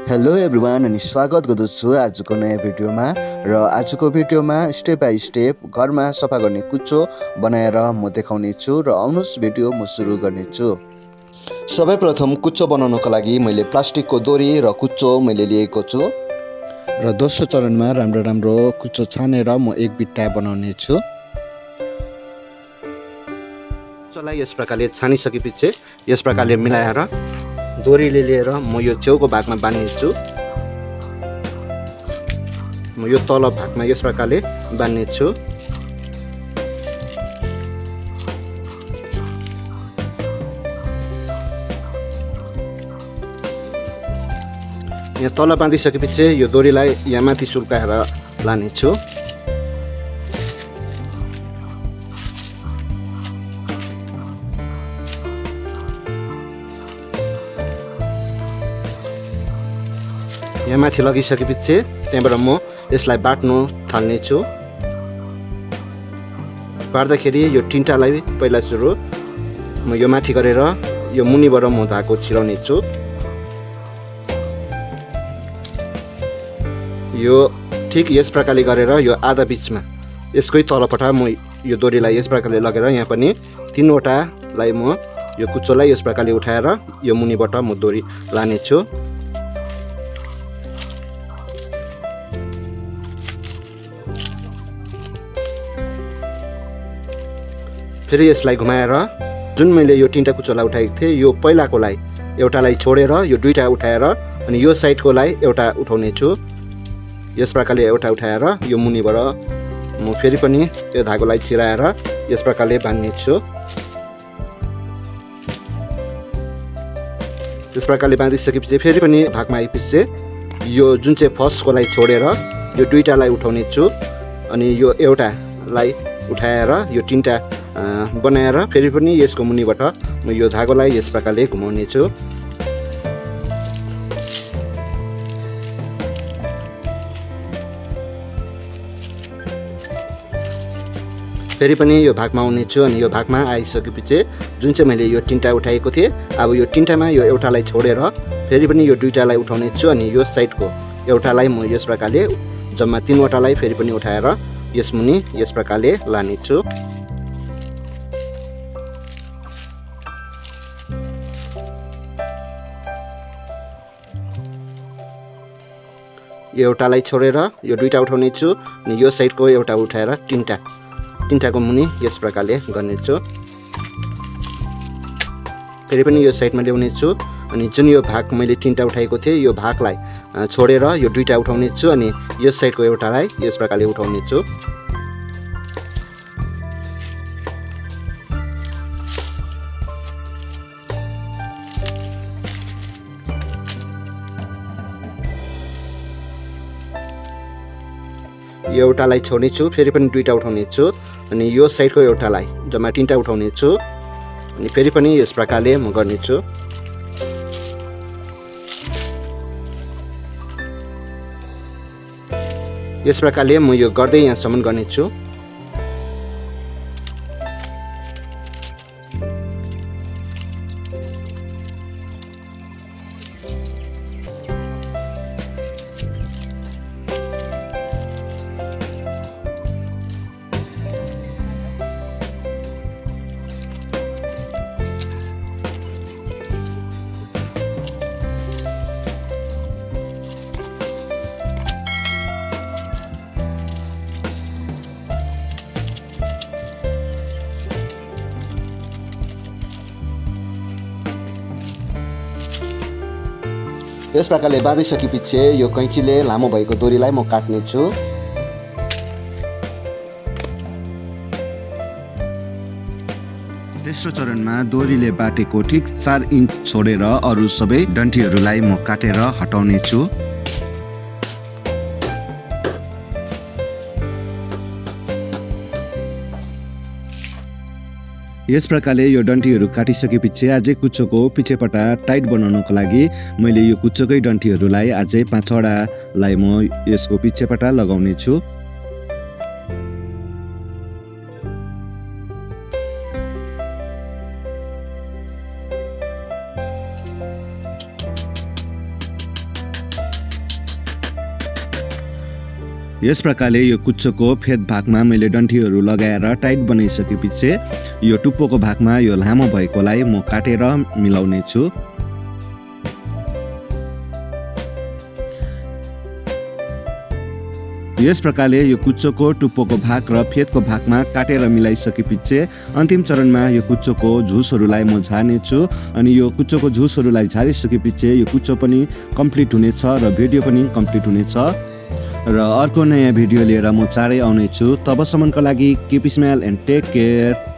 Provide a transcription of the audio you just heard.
Hello everyone अनि स्वागत गर्दछु आजको नयाँ भिडियोमा। र आजको भिडियोमा स्टेप बाई स्टेप घरमा सफा गर्ने कुचो बनाएर म देखाउने छु र आउनुहोस् भिडियो म सुरु गर्नेछु। सर्वप्रथम कुचो बनाउनको लागि मैले प्लास्टिकको डोरी र कुचो मैले लिएको छु र दोस्रो चरणमा राम्रो कुचो छानेर म एक बिट्टा बनाउने छु। कुचोलाई यस प्रकारले छानिसकेपछि यस प्रकारले मिलाएर डोरीले लिएर म यो छेउको भागमा बान्ने छु। म यो तल भागमा यस प्रकारले बान्ने छु। यहाँ तल बाँधिसकेपछि यो डोरीलाई यहाँ माथि सुल्काएर लाने छु। यहाँ माथि लगिसकेपछि त्यहाँबाट म यसलाई बाट्नु थाल्ने छु। बाट्दाखेरि यो तिनटालाई पहिला सुरु म यो माथि गरेर यो मुनिबाट म धागो छिराउने छु। यो ठिक यस प्रकारले गरेर यो आधा बिचमा यसकै तलपट्टि म यो डोरीलाई यस प्रकारले लगेर यहाँ पनि तीनवटालाई म यो कुचोलाई यस प्रकारले उठाएर यो मुनिबाट म डोरी लाने छु। फेरि यसलाई घुमाएर जुन मैले यो तीनटा कुचोलाई उठाएको थिएँ यो पहिलाकोलाई एउटालाई छोडेर यो दुईटा उठाएर अनि यो साइडकोलाई एउटा उठाउने छु। यस प्रकारले एउटा उठाएर यो मुनिबाट म फेरि पनि यो धागोलाई छिराएर यस प्रकारले बान्ने छु। यस प्रकारले बाँधिसकेपछि फेरि पनि भागमा आएपछि यो जुन चाहिँ फर्स्टकोलाई छोडेर यो दुईटालाई उठाउने छु अनि यो एउटालाई उठाएर यो तीनटा बनाएर फेरि पनि यसको मुनिबाट म यो धागोलाई यस प्रकारले घुमाउने छु। फेरि पनि यो भागमा आउने छु अनि यो भागमा आइसकेपछि जुन चाहिँ मैले यो तीनटा उठाएको थिएँ अब यो तीनटामा यो एउटालाई छोडेर फेरि पनि यो दुईटालाई उठाउने छु अनि यो साइडको एउटालाई म यस प्रकारले जम्मा तीनवटालाई फेरि पनि उठाएर यस मुनि यस प्रकारले लाने छु। यो एउटालाई छोडेर यो दुईटा उठाउने छु अनि यो साइडको एउटा उठाएर तीनटाको मुनि यस प्रकारले गर्ने छु। फेरि पनि यो साइडमा ल्याउने छु अनि जुन यो भाग मैले तीनटा उठाएको थिएँ यो भागलाई छोडेर यो दुईटा उठाउने छु अनि यस साइडको एउटालाई यस प्रकारले उठाउने छु। यो एउटालाई छोड्ने छु फेरि पनि दुईटा उठाउने छु अनि यो साइडको एउटालाई जम्मा तीनटा उठाउने छु अनि फेरि पनि यस प्रकारले म गर्ने छु। यस प्रकारले म यो गर्दै यहाँसम्म गर्ने छु। यस प्रकारले बाँधिसकेपछि यो कैँचीले लामो भएको डोरीलाई म काट्ने छु। तेस्रो चरणमा डोरीले बाटेको ठिक 4 इन्च छोडेर अरू सबै डन्ठीहरूलाई म काटेर हटाउने छु। यस प्रकारले यो डन्ठीहरू काटिसकेपछि अझै कुचोको पिछेपट्टा टाइट बनाउनको लागि मैले यो कुचोकै डन्ठीहरूलाई अझै 5वटालाई म यसको पिछेपट्टा लगाउने छु। यस प्रकारले यो कुच्चोको फेद भागमा मैले डन्ठीहरू लगाएर टाइट बनाइसकेपछि यो टुप्पोको भागमा यो लामो भएकोलाई म काटेर मिलाउने छु। यस प्रकारले यो कुच्चोको टुप्पोको भाग र फेदको भागमा काटेर मिलाइसकेपछि अन्तिम चरणमा यो कुच्चोको झुसहरूलाई म झार्ने छु। अनि यो कुच्चोको झुसहरूलाई झारिसकेपछि यो कुच्चो पनि कम्प्लिट हुनेछ र भिडियो पनि कम्प्लिट हुनेछ। र अर्को नयाँ भिडियो लिएर म चाँडै आउने छु। तबसम्मको लागि keep smile and take care.